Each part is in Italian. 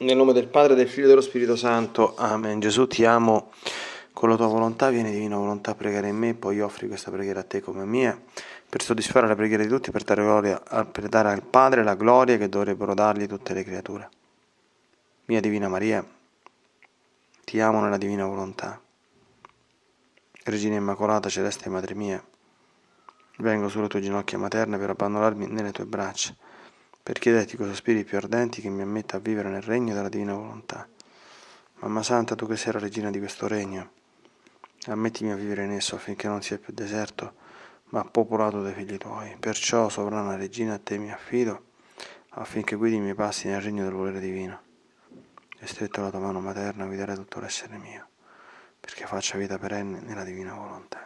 Nel nome del Padre, del Figlio e dello Spirito Santo. Amen. Gesù, ti amo con la tua volontà, vieni divina volontà a pregare in me, poi offri questa preghiera a te come mia, per soddisfare la preghiera di tutti, per dare al Padre la gloria che dovrebbero dargli tutte le creature. Mia Divina Maria, ti amo nella divina volontà. Regina Immacolata, Celeste Madre mia, vengo sulle tue ginocchia materne per abbandonarmi nelle tue braccia, per chiederti con sospiri più ardenti che mi ammetta a vivere nel regno della divina volontà. Mamma Santa, tu che sei la regina di questo regno, ammettimi a vivere in esso affinché non sia più deserto, ma popolato dai figli tuoi. Perciò, sovrana regina, a te mi affido, affinché guidi i miei passi nel regno del volere divino. E stretto la tua mano materna, guiderai tutto l'essere mio, perché faccia vita perenne nella divina volontà.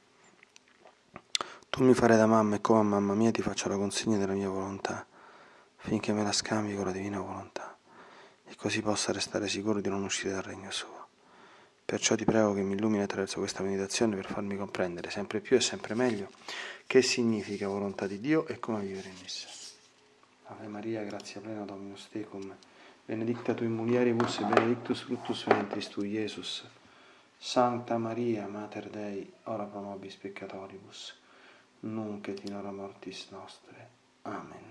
Tu mi farai da mamma e come a mamma mia ti faccio la consegna della mia volontà, finché me la scambi con la divina volontà, e così possa restare sicuro di non uscire dal regno suo. Perciò ti prego che mi illumini attraverso questa meditazione per farmi comprendere sempre più e sempre meglio che significa volontà di Dio e come vivere in essa. Ave Maria, grazia plena, Dominus tecum, benedicta tu in mulieribus e benedictus fructus ventris tui, Iesus. Santa Maria, Mater Dei, ora pro nobis peccatoribus, nunc et in hora mortis nostre. Amen.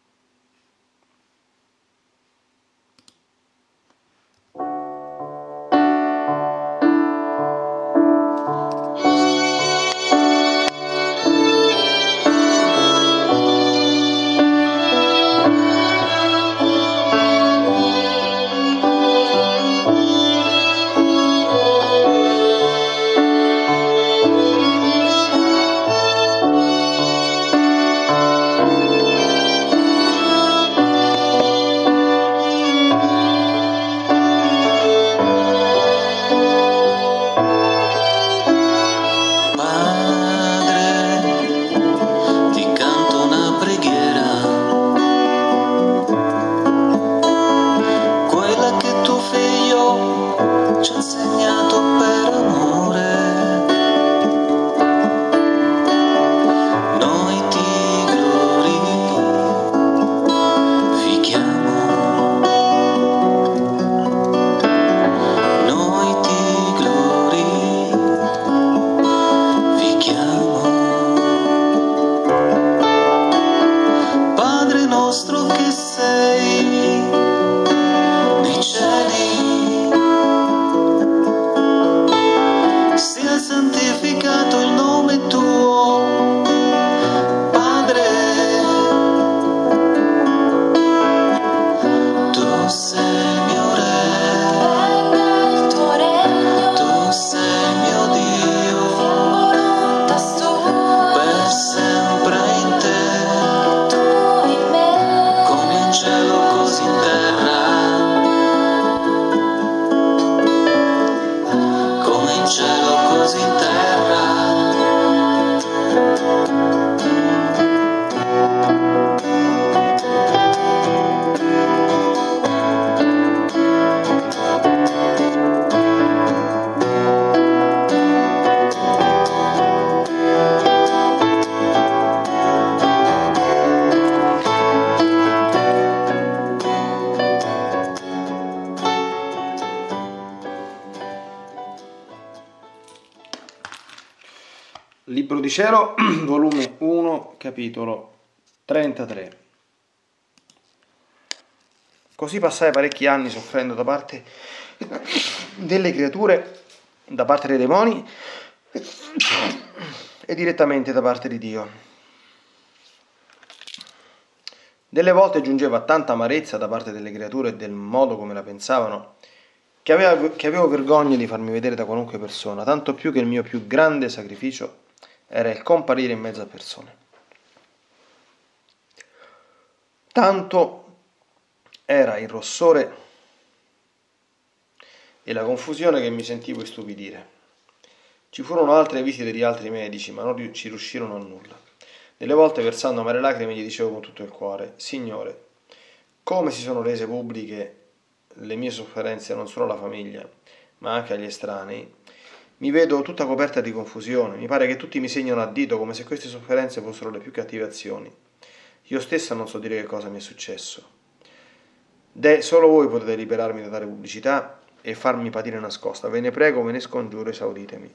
Libro di Cielo, volume 1, capitolo 33. Così passai parecchi anni soffrendo da parte delle creature, da parte dei demoni e direttamente da parte di Dio. Delle volte giungevo a tanta amarezza da parte delle creature e del modo come la pensavano, che avevo vergogna di farmi vedere da qualunque persona, tanto più che il mio più grande sacrificio era il comparire in mezzo a persone. Tanto era il rossore e la confusione che mi sentivo istupidire. Ci furono altre visite di altri medici, ma non ci riuscirono a nulla. Delle volte, versando amare lacrime, gli dicevo con tutto il cuore: Signore, come si sono rese pubbliche le mie sofferenze non solo alla famiglia, ma anche agli estranei, mi vedo tutta coperta di confusione. Mi pare che tutti mi segnano a dito come se queste sofferenze fossero le più cattive azioni. Io stessa non so dire che cosa mi è successo. Solo voi potete liberarmi da tale pubblicità e farmi patire nascosta. Ve ne prego, ve ne scongiuro, esauditemi.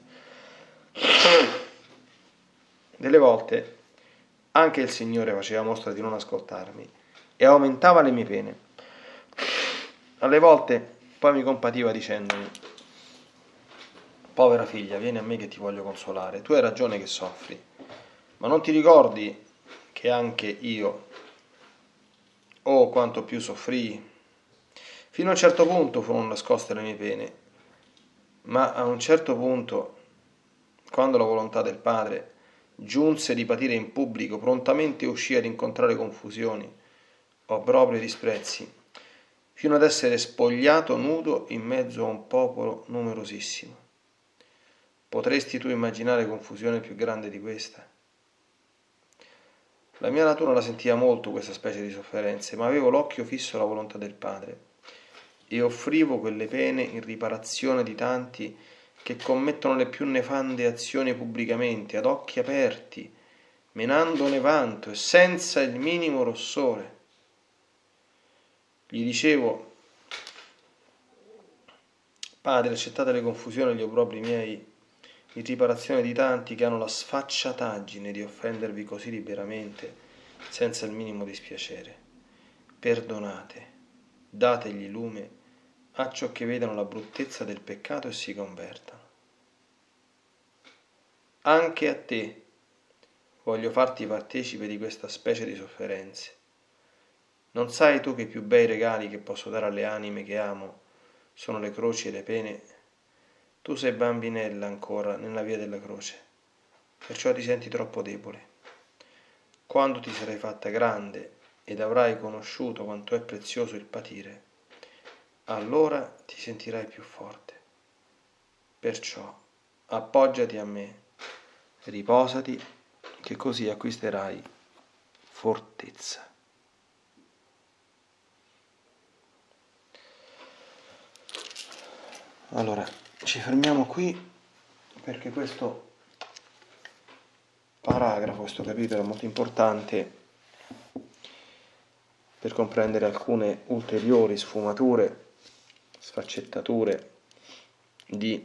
Delle volte anche il Signore faceva mostra di non ascoltarmi e aumentava le mie pene. Alle volte poi mi compativa dicendomi: povera figlia, vieni a me che ti voglio consolare, tu hai ragione che soffri, ma non ti ricordi che anche io, oh quanto più soffrii? Fino a un certo punto furono nascoste le mie pene, ma a un certo punto, quando la volontà del Padre giunse di patire in pubblico, prontamente uscì ad incontrare confusioni, obbrobri e disprezzi, fino ad essere spogliato nudo in mezzo a un popolo numerosissimo. Potresti tu immaginare confusione più grande di questa? La mia natura la sentiva molto questa specie di sofferenze, ma avevo l'occhio fisso alla volontà del Padre e offrivo quelle pene in riparazione di tanti che commettono le più nefande azioni pubblicamente, ad occhi aperti, menandone vanto e senza il minimo rossore. Gli dicevo: Padre, accettate le confusioni e gli obbrobri miei in riparazione di tanti che hanno la sfacciataggine di offendervi così liberamente, senza il minimo dispiacere. Perdonate, dategli lume, acciò che vedano la bruttezza del peccato e si convertano. Anche a te voglio farti partecipe di questa specie di sofferenze. Non sai tu che i più bei regali che posso dare alle anime che amo sono le croci e le pene? Tu sei bambinella ancora nella via della croce, perciò ti senti troppo debole. Quando ti sarai fatta grande ed avrai conosciuto quanto è prezioso il patire, allora ti sentirai più forte. Perciò appoggiati a me, riposati, che così acquisterai fortezza. Allora, ci fermiamo qui perché questo paragrafo, questo capitolo è molto importante per comprendere alcune ulteriori sfumature, sfaccettature di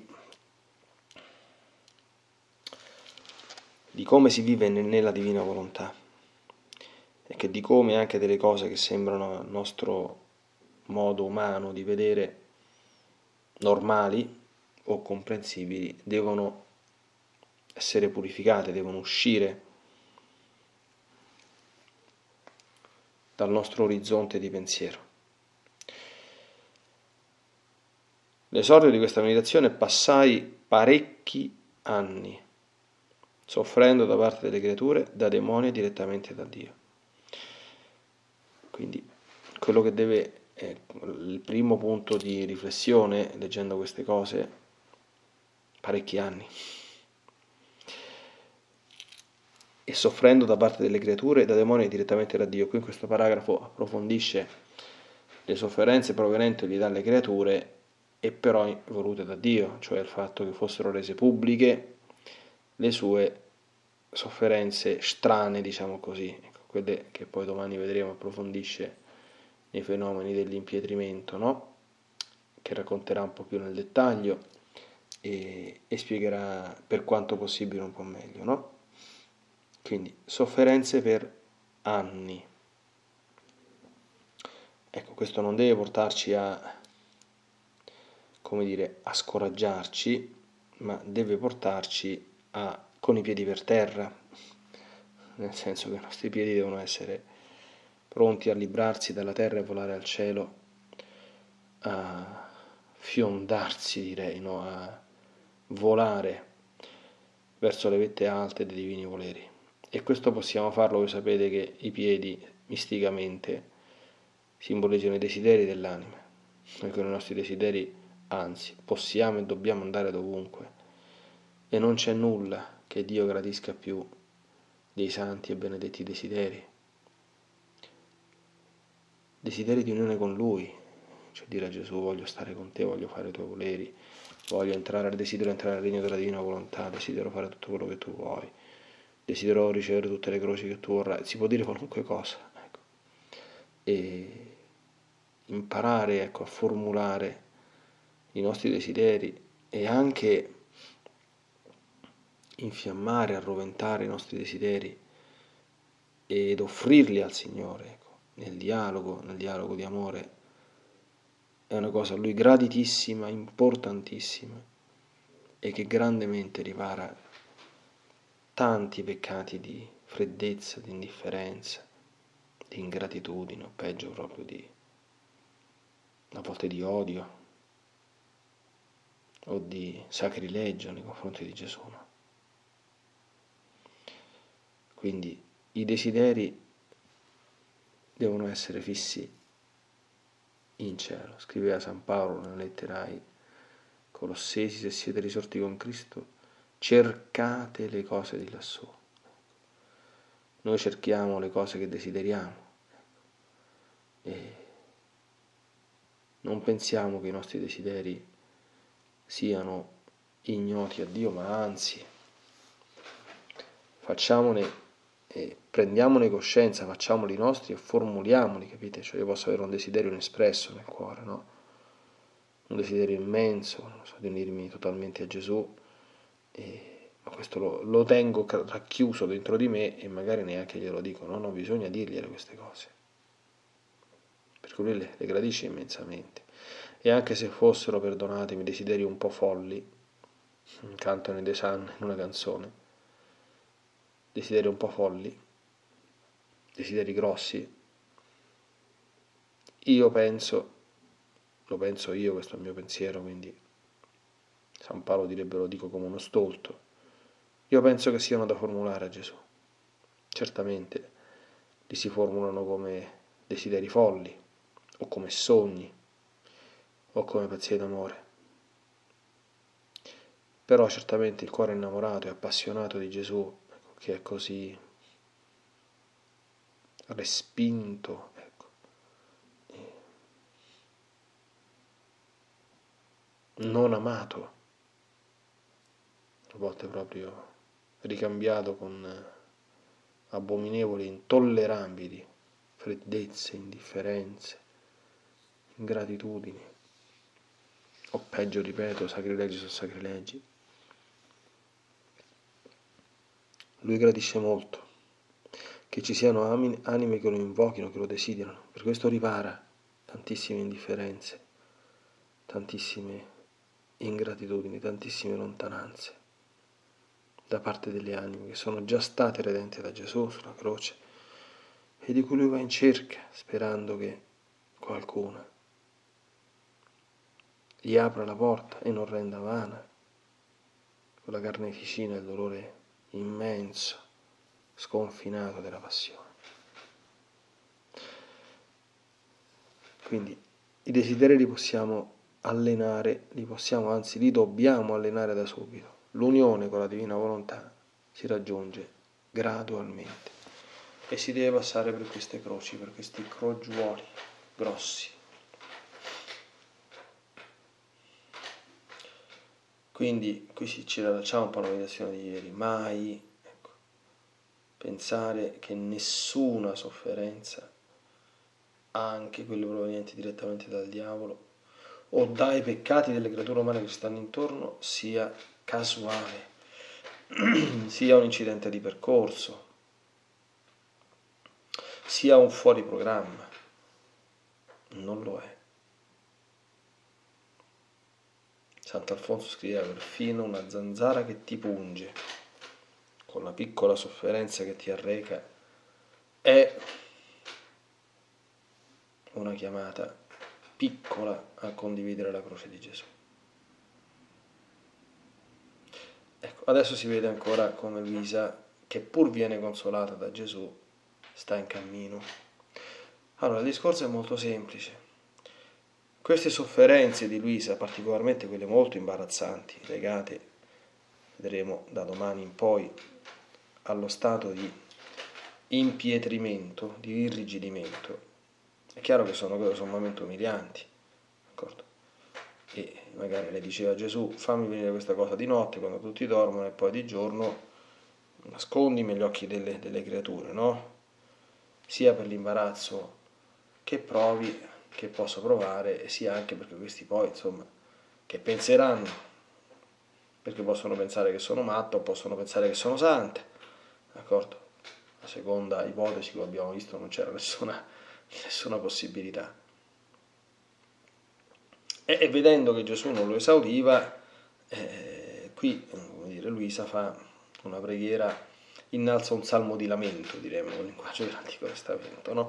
come si vive nella divina volontà e che di come anche delle cose che sembrano al nostro modo umano di vedere normali o comprensibili devono essere purificate, devono uscire dal nostro orizzonte di pensiero. L'esordio di questa meditazione: passai parecchi anni soffrendo da parte delle creature, da demoni e direttamente da Dio. Quindi quello che deve, il primo punto di riflessione leggendo queste cose: parecchi anni. E soffrendo da parte delle creature, da demoni e direttamente da Dio. Qui in questo paragrafo approfondisce le sofferenze provenienti dalle creature e però volute da Dio, cioè il fatto che fossero rese pubbliche le sue sofferenze strane, diciamo così, quelle che poi domani vedremo, approfondisce nei fenomeni dell'impietrimento, no? Che racconterà un po' più nel dettaglio e spiegherà per quanto possibile un po' meglio, no? Quindi sofferenze per anni. Ecco, questo non deve portarci a, come dire, a scoraggiarci, ma deve portarci a con i piedi per terra, nel senso che i nostri piedi devono essere pronti a librarsi dalla terra e volare al cielo, a fiondarsi, direi, no? A volare verso le vette alte dei divini voleri. E questo possiamo farlo, voi sapete che i piedi misticamente simboleggiano i desideri dell'anima. Noi con i nostri desideri, anzi, possiamo e dobbiamo andare dovunque e non c'è nulla che Dio gradisca più dei santi e benedetti desideri di unione con Lui, cioè dire a Gesù: voglio stare con te, voglio fare i tuoi voleri, desidero entrare nel regno della divina volontà, desidero fare tutto quello che tu vuoi, desidero ricevere tutte le croci che tu vorrai. Si può dire qualunque cosa, ecco. imparare, ecco, a formulare i nostri desideri e anche infiammare, arroventare i nostri desideri ed offrirli al Signore, ecco, nel dialogo di amore, è una cosa a Lui graditissima, importantissima e che grandemente ripara tanti peccati di freddezza, di indifferenza, di ingratitudine, o peggio proprio a volte di odio o di sacrilegio nei confronti di Gesù. Quindi i desideri devono essere fissi in cielo. Scriveva San Paolo nella lettera ai Colossesi: se siete risorti con Cristo, cercate le cose di lassù. Noi cerchiamo le cose che desideriamo e non pensiamo che i nostri desideri siano ignoti a Dio, ma anzi prendiamone coscienza, facciamoli nostri e formuliamoli, capite? Cioè io posso avere un desiderio inespresso nel cuore, no? Un desiderio immenso, non so, di unirmi totalmente a Gesù, ma questo lo tengo racchiuso dentro di me e magari neanche glielo dico, no? Bisogna dirgliele queste cose, perché lui le gradisce immensamente. E anche se fossero, perdonatemi, desideri un po' folli, cantano i The Sun in una canzone, desideri un po' folli, desideri grossi, io penso, lo penso io, questo è il mio pensiero, quindi San Paolo direbbe lo dico come uno stolto, io penso che siano da formulare a Gesù. Certamente li si formulano come desideri folli, o come sogni, o come pensieri d'amore. Però certamente il cuore innamorato e appassionato di Gesù, ecco, che è così respinto, ecco, non amato, a volte proprio ricambiato con abominevoli, intollerabili freddezze, indifferenze, ingratitudini, o peggio, ripeto, sacrilegi su sacrilegi. Lui gradisce molto che ci siano anime che lo invochino, che lo desiderano, per questo ripara tantissime indifferenze, tantissime ingratitudini, tantissime lontananze da parte delle anime che sono già state redente da Gesù sulla croce e di cui lui va in cerca, sperando che qualcuna gli apra la porta e non renda vana quella carneficina e il dolore immenso, sconfinato della passione. Quindi i desideri li possiamo allenare, li dobbiamo allenare da subito. L'unione con la divina volontà si raggiunge gradualmente e si deve passare per queste croci, per questi crogiuoli grossi. Quindi qui ci rallacciamo un po' alla meditazione di ieri, mai pensare che nessuna sofferenza, anche quelle provenienti direttamente dal diavolo o dai peccati delle creature umane che stanno intorno, sia casuale, sia un incidente di percorso, sia un fuori programma. Non lo è. Sant'Alfonso scriveva: perfino una zanzara che ti punge, con la piccola sofferenza che ti arreca, è una chiamata piccola a condividere la croce di Gesù. Ecco, adesso si vede ancora come Luisa, che pur viene consolata da Gesù, sta in cammino. Allora, il discorso è molto semplice. Queste sofferenze di Luisa, particolarmente quelle molto imbarazzanti, legate, vedremo da domani in poi, allo stato di impietrimento, di irrigidimento, è chiaro che sono sommamente umilianti, d'accordo? E magari le diceva Gesù: fammi venire questa cosa di notte quando tutti dormono e poi di giorno nascondimi agli occhi delle creature, no? Sia per l'imbarazzo che provi, che posso provare, e sia anche perché questi poi, insomma, che penseranno, perché possono pensare che sono matto o possono pensare che sono sante, d'accordo? La seconda ipotesi, come abbiamo visto, non c'era nessuna possibilità. E vedendo che Gesù non lo esaudiva, qui, come dire, Luisa fa una preghiera, innalza un salmo di lamento, diremmo, nel linguaggio dell'Antico Testamento, no?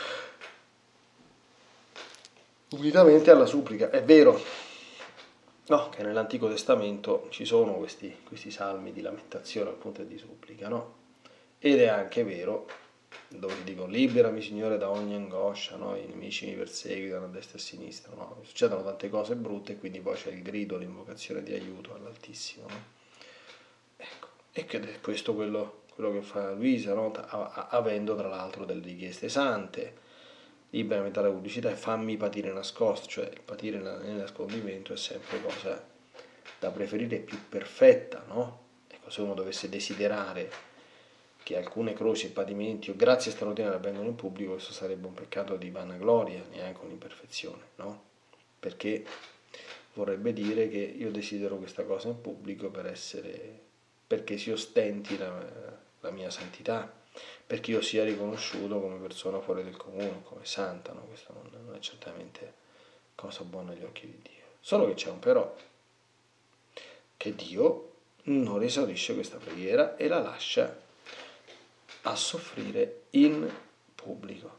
Unitamente alla supplica. È vero, no, che nell'Antico Testamento ci sono questi salmi di lamentazione appunto e di supplica, no? Ed è anche vero, dove dico liberami Signore da ogni angoscia, no? I nemici mi perseguitano a destra e a sinistra, no? Succedono tante cose brutte e quindi poi c'è il grido, l'invocazione di aiuto all'Altissimo, no? Ecco, e che è questo quello che fa Luisa, no? Avendo tra l'altro delle richieste sante, liberami dalla pubblicità e fammi patire nascosto, cioè il patire nel nascondimento è sempre cosa da preferire più perfetta, no? Ecco, se uno dovesse desiderare che alcune croci e patimenti o grazie straordinarie avvengono in pubblico, questo sarebbe un peccato di vanagloria, neanche un'imperfezione, no? Perché vorrebbe dire che io desidero questa cosa in pubblico perché si ostenti la mia santità, perché io sia riconosciuto come persona fuori del comune, come santa, no? Questo non è certamente cosa buona agli occhi di Dio. Solo che c'è un però, che Dio non esaurisce questa preghiera e la lascia a soffrire in pubblico.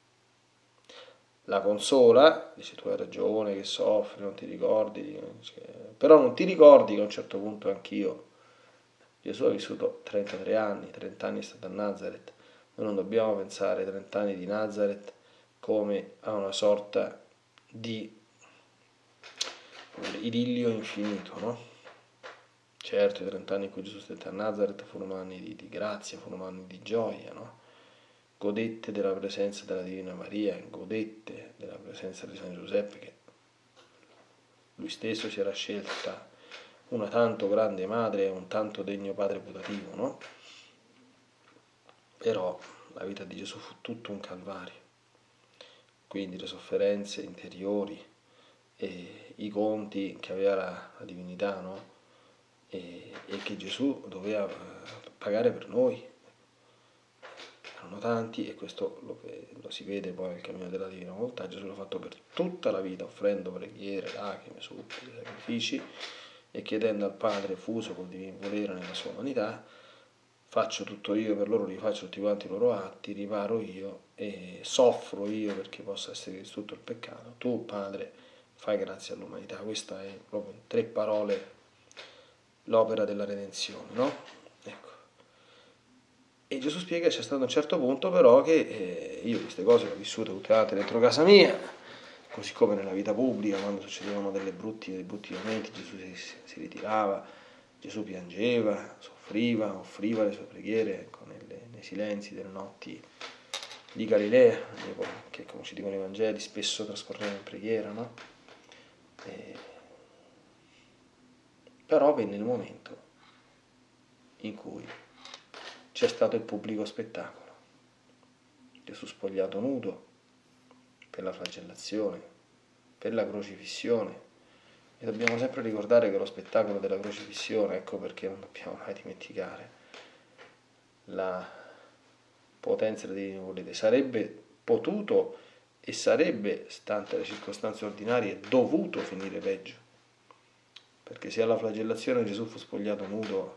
La consola, dice tu hai ragione che soffri, non ti ricordi, però non ti ricordi che a un certo punto anch'io, Gesù ha vissuto 33 anni, 30 anni è stato a Nazareth, noi non dobbiamo pensare ai 30 anni di Nazareth come a una sorta di idillio infinito, no? Certo, i 30 anni in cui Gesù stette a Nazareth furono anni di grazia, furono anni di gioia, no? Godette della presenza della Divina Maria, godette della presenza di San Giuseppe, che lui stesso si era scelta una tanto grande madre e un tanto degno padre putativo, no? Però la vita di Gesù fu tutto un calvario, quindi le sofferenze interiori e i conti che aveva la divinità, no? E che Gesù doveva pagare per noi. Erano tanti e questo lo si vede poi nel cammino della Divina Volontà. Gesù l'ha fatto per tutta la vita, offrendo preghiere, lacrime, suppliche, sacrifici e chiedendo al Padre, fuso col divino volere nella sua umanità, faccio tutto io per loro, rifaccio tutti quanti i loro atti, riparo io e soffro io perché possa essere distrutto il peccato. Tu, Padre, fai grazia all'umanità. Questa è proprio in 3 parole l'opera della redenzione, no? Ecco. E Gesù spiega che c'è stato un certo punto però che io queste cose le ho vissute tutte quante dentro casa mia, così come nella vita pubblica, quando succedevano dei brutti momenti, Gesù si ritirava, Gesù piangeva, soffriva, offriva le sue preghiere, ecco, nei silenzi delle notti di Galilea, che come ci dicono i Vangeli spesso trascorreva in preghiera, no? Però venne il momento in cui c'è stato il pubblico spettacolo. Gesù spogliato nudo per la flagellazione, per la crocifissione. E dobbiamo sempre ricordare che lo spettacolo della crocifissione, ecco perché non dobbiamo mai dimenticare la potenza della Divina Volere, sarebbe potuto e sarebbe, stante le circostanze ordinarie, dovuto finire peggio. Perché se alla flagellazione Gesù fu spogliato nudo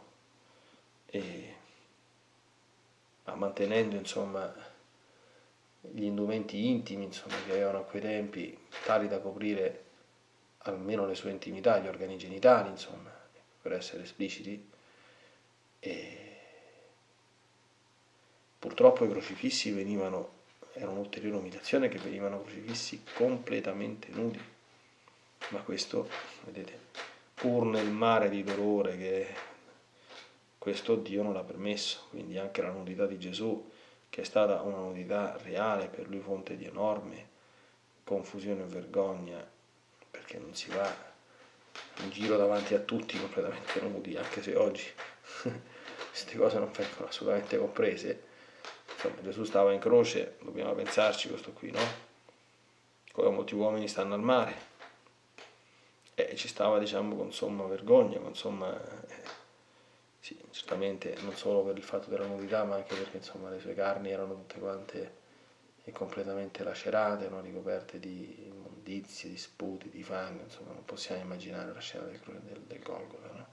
ma mantenendo insomma gli indumenti intimi insomma, che avevano a quei tempi tali da coprire almeno le sue intimità, gli organi genitali insomma, per essere espliciti, e purtroppo i crocifissi era un'ulteriore umiliazione che venivano crocifissi completamente nudi, ma questo, vedete, pur nel mare di dolore che questo Dio non l'ha permesso, quindi anche la nudità di Gesù, che è stata una nudità reale, per lui fonte di enorme confusione e vergogna, perché non si va in giro davanti a tutti completamente nudi, anche se oggi queste cose non vengono assolutamente comprese. Insomma, Gesù stava in croce, dobbiamo pensarci questo qui, no? come molti uomini stanno al mare. E ci stava, diciamo, con somma vergogna, con somma... sì, certamente non solo per il fatto della nudità, ma anche perché, insomma, le sue carni erano tutte quante completamente lacerate, no? Ricoperte di immondizie, di sputi, di fango, insomma, non possiamo immaginare la scena del Golgota, no?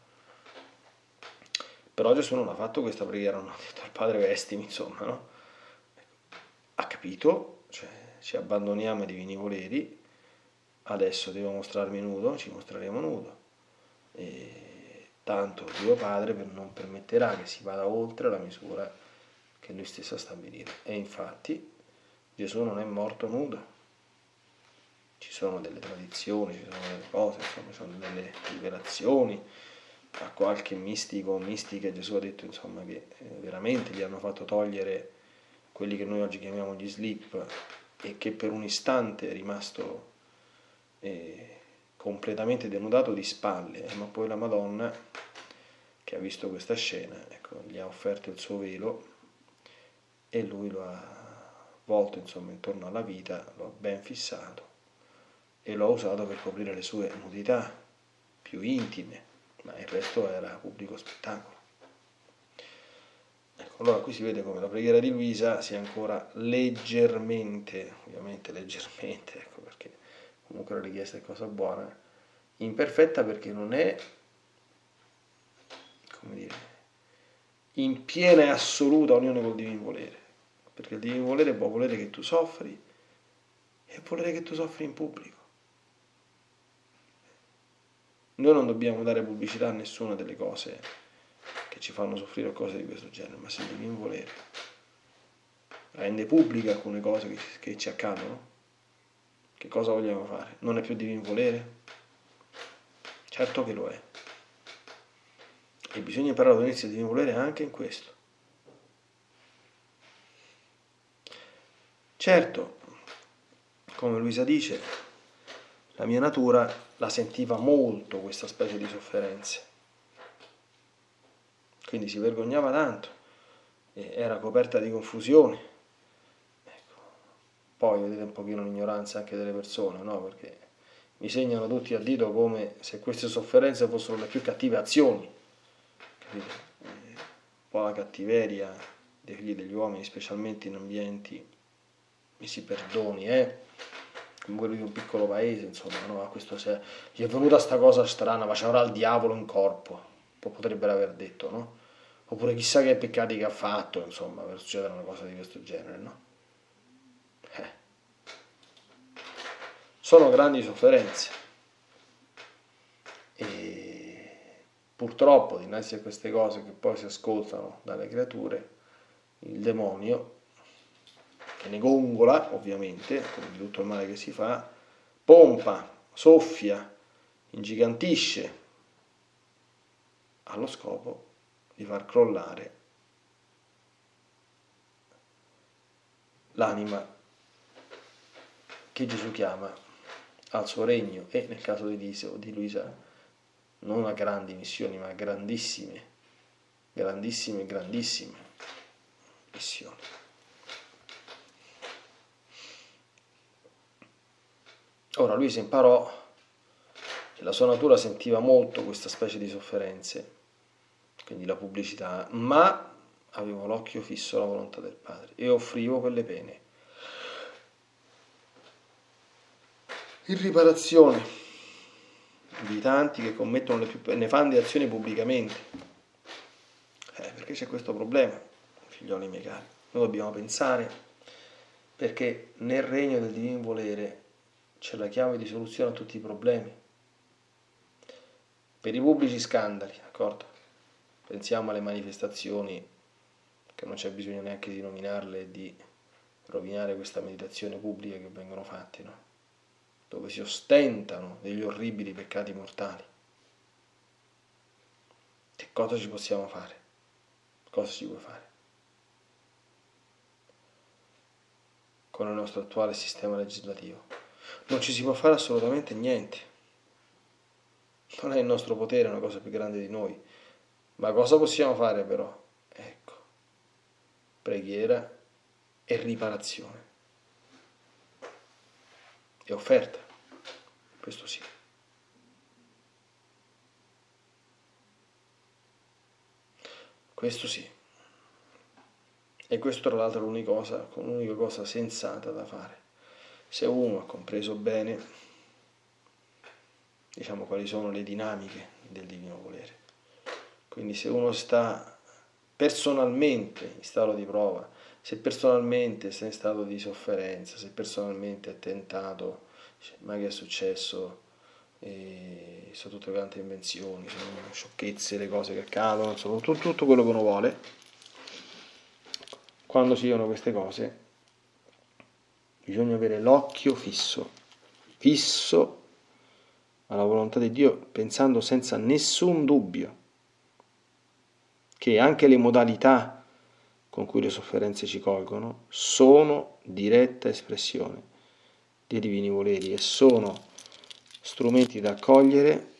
Però Gesù non ha fatto questa preghiera, non ha detto al Padre vestimi, insomma, no? Ha capito, cioè ci abbandoniamo ai divini voleri, adesso devo mostrarmi nudo, ci mostreremo nudo. E tanto Dio Padre non permetterà che si vada oltre la misura che Lui stesso ha stabilito. E infatti Gesù non è morto nudo. Ci sono delle tradizioni, ci sono delle cose, insomma, ci sono delle rivelazioni. A qualche mistico o mistica Gesù ha detto, insomma, che veramente gli hanno fatto togliere quelli che noi oggi chiamiamo gli slip e che per un istante è rimasto completamente denudato di spalle, ma poi la Madonna, che ha visto questa scena, ecco, gli ha offerto il suo velo e lui lo ha volto, insomma, intorno alla vita, lo ha ben fissato e lo ha usato per coprire le sue nudità più intime, ma il resto era pubblico spettacolo. Ecco, allora qui si vede come la preghiera di Luisa sia ancora leggermente, ovviamente leggermente, ecco, perché comunque la richiesta è cosa buona, imperfetta perché non è, come dire, in piena e assoluta unione col divino volere, perché il divino volere può volere che tu soffri e volere che tu soffri in pubblico. Noi non dobbiamo dare pubblicità a nessuna delle cose che ci fanno soffrire o cose di questo genere, ma se il divino volere rende pubbliche alcune cose che ci accadono, che cosa vogliamo fare? Non è più divino volere? Certo che lo è. E bisogna imparare ad unirsi al divino volere anche in questo. Certo, come Luisa dice, la mia natura la sentiva molto questa specie di sofferenze. Quindi si vergognava tanto e era coperta di confusione. Ecco. Poi vedete un pochino l'ignoranza anche delle persone, no? Perché mi segnano tutti a dito come se queste sofferenze fossero le più cattive azioni. Capite? Un po' la cattiveria dei figli degli uomini, specialmente in ambienti, mi si perdoni, come quello di un piccolo paese, insomma, no? A questo gli è venuta sta cosa strana, ma c'avrà il diavolo in corpo, potrebbero aver detto, no? Oppure chissà che peccati che ha fatto, insomma, per succedere una cosa di questo genere, no? Sono grandi sofferenze e purtroppo dinanzi a queste cose che poi si ascoltano dalle creature, il demonio, che ne gongola ovviamente, come di tutto il male che si fa, pompa, soffia, ingigantisce, allo scopo di far crollare l'anima che Gesù chiama al suo regno e nel caso di Luisa non a grandi missioni ma a grandissime missioni. Ora Luisa imparò che la sua natura sentiva molto questa specie di sofferenze, quindi la pubblicità, ma avevo l'occhio fisso alla volontà del Padre e offrivo quelle pene in riparazione di tanti che commettono le più nefande azioni pubblicamente. Perché c'è questo problema, figlioli miei cari. Noi dobbiamo pensare, perché nel regno del divino volere c'è la chiave di soluzione a tutti i problemi. Per i pubblici scandali, d'accordo? Pensiamo alle manifestazioni, che non c'è bisogno neanche di nominarle e di rovinare questa meditazione pubblica che vengono fatte, no? Dove si ostentano degli orribili peccati mortali. Che cosa ci possiamo fare? Cosa si può fare? Con il nostro attuale sistema legislativo. Non ci si può fare assolutamente niente. Non è il nostro potere, è una cosa più grande di noi. Ma cosa possiamo fare però? Ecco, preghiera e riparazione. è offerta, questo sì. Questo sì. E questo tra l'altro è l'unica cosa sensata da fare. Se uno ha compreso bene, diciamo, quali sono le dinamiche del divino volere. Quindi se uno sta personalmente in stato di prova, se personalmente sta in stato di sofferenza, se personalmente è tentato, dice, ma che è successo? Sono tutte quante invenzioni, sono sciocchezze le cose che accadono, sono tutto quello che uno vuole. Quando si dicono queste cose bisogna avere l'occhio fisso alla volontà di Dio, pensando senza nessun dubbio che anche le modalità con cui le sofferenze ci colgono sono diretta espressione dei divini voleri e sono strumenti da accogliere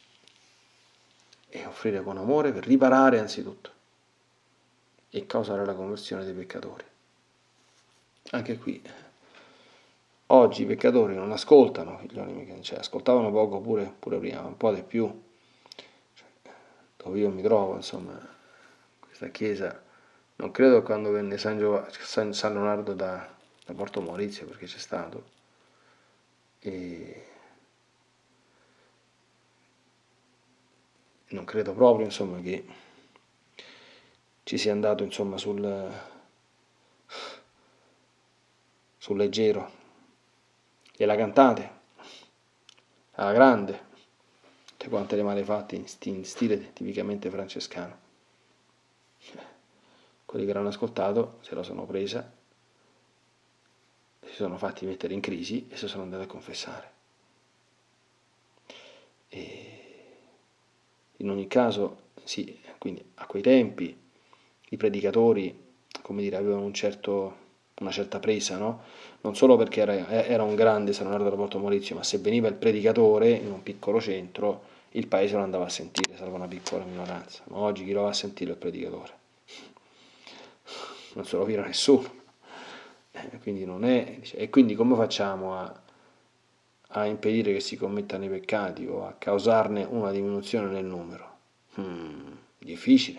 e offrire con amore per riparare anzitutto e causare la conversione dei peccatori. Anche qui, oggi i peccatori non ascoltano, figlioli miei, cioè ascoltavano poco pure prima, un po' di più. Cioè, dove io mi trovo, insomma, questa chiesa, non credo che quando venne San Leonardo da Porto Maurizio, perché c'è stato, e non credo proprio, insomma, che ci sia andato, insomma, sul leggero. Gliela cantate alla grande, tutte quante le malefatte in stile tipicamente francescano. Quelli che l'hanno ascoltato se la sono presa, si sono fatti mettere in crisi e si sono andati a confessare. E in ogni caso, sì, quindi a quei tempi i predicatori, come dire, avevano una certa presa, no? Non solo perché era un grande San Leonardo da Porto Maurizio, ma se veniva il predicatore in un piccolo centro, il paese lo andava a sentire, salvo una piccola minoranza. Ma oggi chi lo va a sentire il predicatore? Non se lo vira nessuno. Quindi non è, e quindi come facciamo a impedire che si commettano i peccati o a causarne una diminuzione nel numero? Difficile.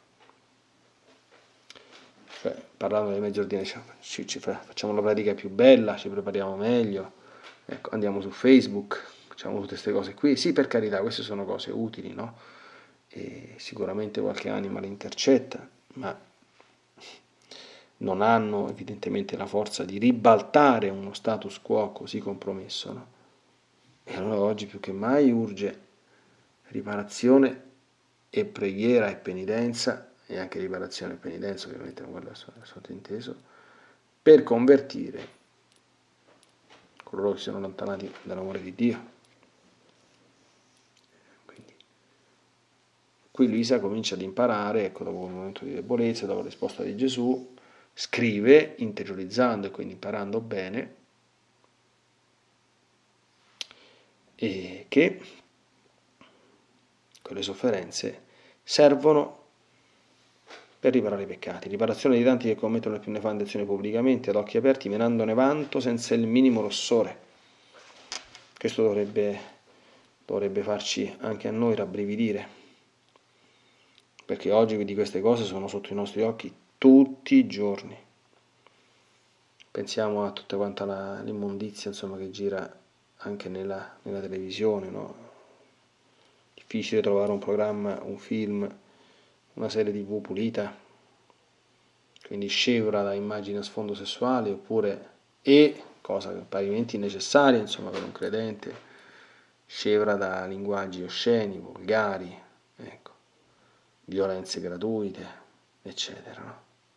Cioè, parlando dei mezzi ordinari, facciamo la pratica più bella, ci prepariamo meglio, ecco, andiamo su Facebook, facciamo tutte queste cose qui. Sì, per carità, queste sono cose utili, no? E sicuramente qualche anima le intercetta, ma non hanno evidentemente la forza di ribaltare uno status quo così compromesso, no? E allora oggi più che mai urge riparazione e preghiera e penitenza, e anche riparazione e penitenza, ovviamente non quello è sottinteso, per convertire coloro che sono allontanati dall'amore di Dio. Quindi, qui Luisa comincia ad imparare, ecco, dopo un momento di debolezza, dopo la risposta di Gesù, scrive, interiorizzando e quindi imparando bene, e che quelle sofferenze servono per riparare i peccati, riparazione di tanti che commettono le più nefande azioni pubblicamente, ad occhi aperti, menandone vanto senza il minimo rossore. Questo dovrebbe farci anche a noi rabbrividire, perché oggi di queste cose sono sotto i nostri occhi tutti i giorni. Pensiamo a tutta quanta l'immondizia, insomma, che gira anche nella televisione, no? Difficile trovare un programma, un film, una serie TV pulita, quindi scevra da immagini a sfondo sessuale, oppure, cosa parimenti necessaria, insomma, per un credente, scevra da linguaggi osceni, volgari, ecco, violenze gratuite, eccetera, no?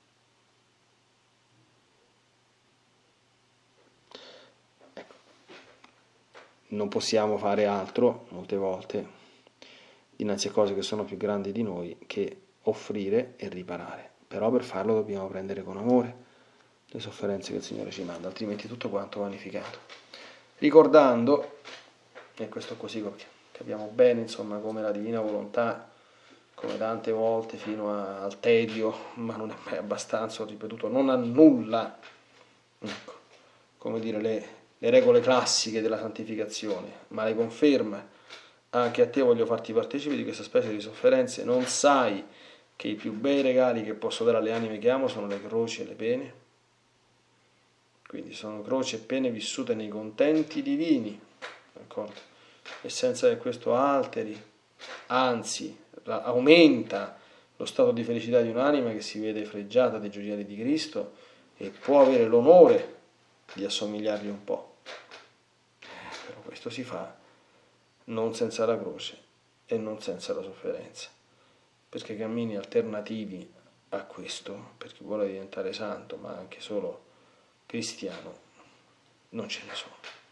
Ecco. Non possiamo fare altro, molte volte, dinanzi a cose che sono più grandi di noi, che offrire e riparare. Però per farlo dobbiamo prendere con amore le sofferenze che il Signore ci manda, altrimenti tutto quanto vanificato. Ricordando, e questo così capiamo bene, insomma, come la divina volontà, come tante volte fino al tedio, ma non è mai abbastanza, ho ripetuto, non annulla, ecco, come dire, le regole classiche della santificazione, ma le conferma. Anche a te voglio farti partecipe di questa specie di sofferenze. Non sai che i più bei regali che posso dare alle anime che amo sono le croci e le pene? Quindi sono croci e pene vissute nei contenti divini, d'accordo? E senza che questo alteri, anzi aumenta lo stato di felicità di un'anima che si vede fregiata dei gioielli di Cristo e può avere l'onore di assomigliargli un po'. Però questo si fa non senza la croce e non senza la sofferenza, perché cammini alternativi a questo, per chi vuole diventare santo, ma anche solo cristiano, non ce ne sono.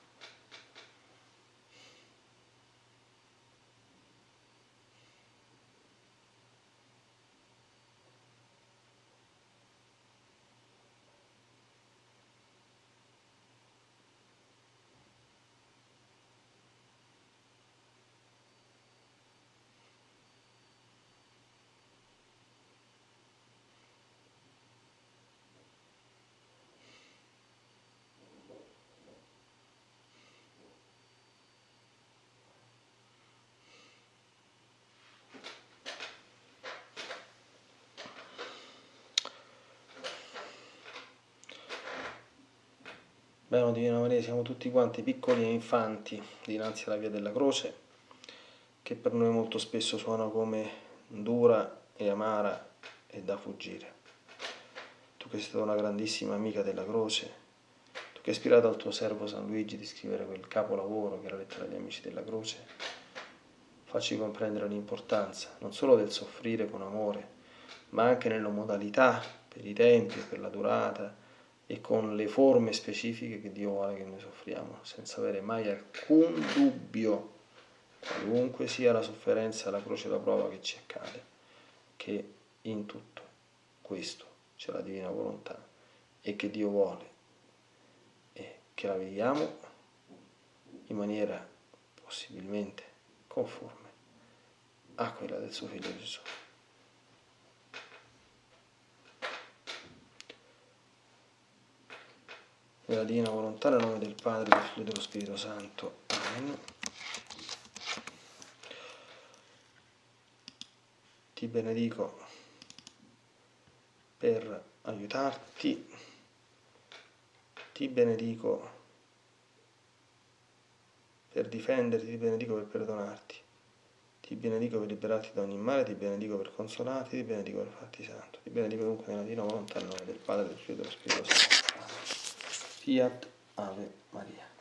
Bene, Divina Maria, siamo tutti quanti piccoli e infanti dinanzi alla via della croce, che per noi molto spesso suona come dura e amara e da fuggire. Tu che sei stata una grandissima amica della croce, tu che hai ispirato al tuo servo San Luigi di scrivere quel capolavoro che è la lettera agli amici della croce, facci comprendere l'importanza non solo del soffrire con amore, ma anche nelle modalità, per i tempi, per la durata, e con le forme specifiche che Dio vuole che noi soffriamo, senza avere mai alcun dubbio, qualunque sia la sofferenza, la croce, la prova che ci accade, che in tutto questo c'è la divina volontà e che Dio vuole e che la viviamo in maniera possibilmente conforme a quella del suo figlio Gesù. Nella divina volontà, nel nome del Padre, del Figlio e dello Spirito Santo. Amen. Ti benedico per aiutarti, ti benedico per difenderti, ti benedico per perdonarti, ti benedico per liberarti da ogni male, ti benedico per consolarti, ti benedico per farti santo. Ti benedico dunque nella divina volontà, nel nome del Padre, del Figlio e dello Spirito Santo. Fiat Ave Maria.